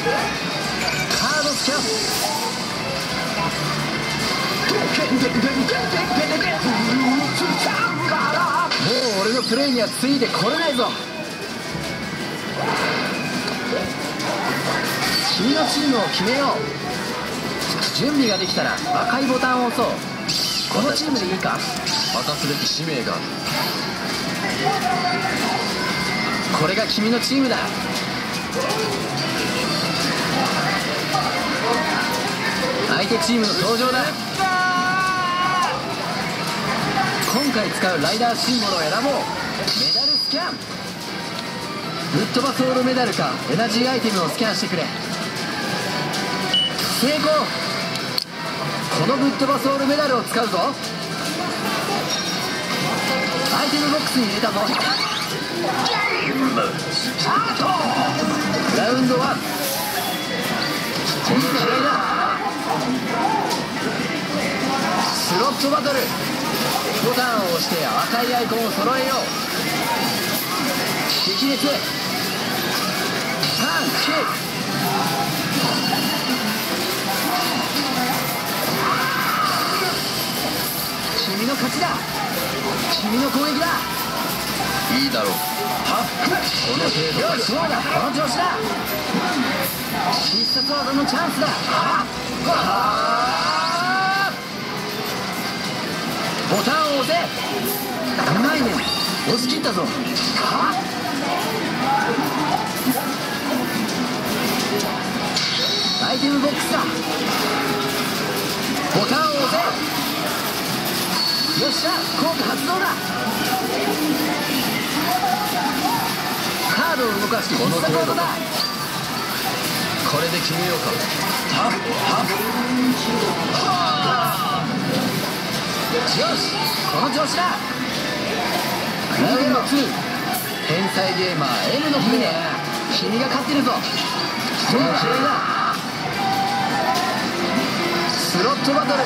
カードスキャン。もう俺のプレーにはついてこれないぞ。君のチームを決めよう。準備ができたら赤いボタンを押そう。このチームでいいか。 果たすべき使命がある。 これが君のチームだ。相手チームの登場だ。今回使うライダーシンボルを選ぼう。メダルスキャン。ぶっ飛ばソウルメダルかエナジーアイテムをスキャンしてくれ。成功。このぶっ飛ばソウルメダルを使うぞ。アイテムボックスに入れたぞ。ラウンド1。この試合だ。スロットバトル。ボタンを押して赤いアイコンを揃えよう。激烈。ターンキック。君の勝ちだ。君の攻撃だ。 いいだろう。 はっ、この程度。よし、そうだ、この調子だ。必殺技のチャンスだ。ボタンを押せ。うまいね。押し切ったぞ。アイテムボックスだ。ボタンを押せ。よっしゃ、効果発動だ。カードを動かして必殺技だ。 これで決めようか。 よし、この調子だ。ラウンド2。天才ゲーマー M のプレイ。君が勝ってるぞ。この試合だ。スロットバトル。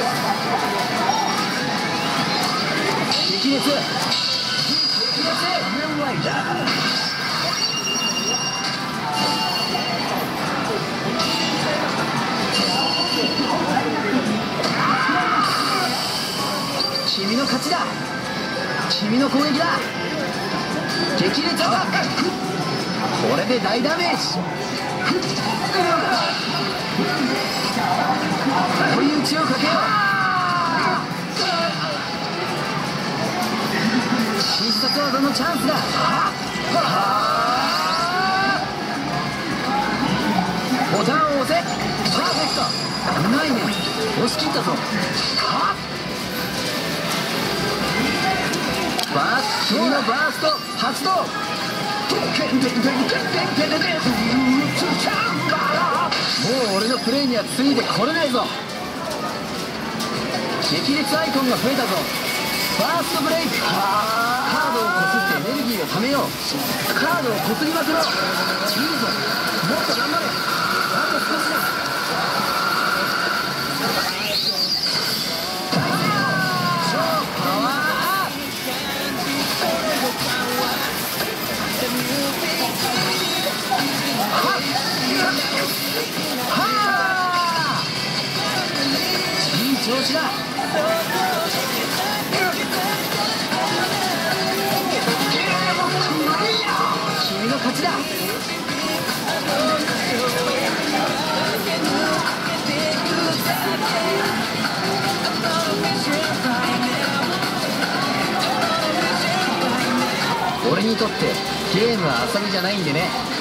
激烈。君の勝ちだ。君の攻撃だ。激烈アタック。これで大ダメージ。追い打ちをかけよう。必殺技のチャンスだ。ボタンを押せ。パーフェクト。うまいね。押し切ったぞ。君のバースト発動。もう俺のプレイにはついてこれないぞ。激烈アイコンが増えたぞ。ファーストブレイク。カードをこすってエネルギーをためよう。カードをこすりまくろう。いいぞ、もっと頑張れ。あと少しだ。いい調子だ。君の勝ちだ。俺にとってゲームは遊びじゃないんでね。